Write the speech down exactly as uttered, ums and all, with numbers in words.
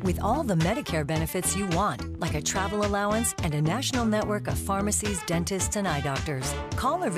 with all the Medicare benefits you want, like a travel allowance and a national network of pharmacies, dentists, and eye doctors. Call or